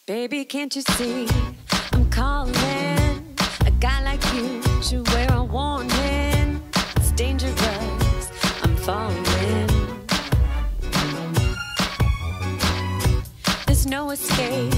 Baby, can't you see I'm calling? A guy like you should wear a warning. It's dangerous, I'm falling. There's no escape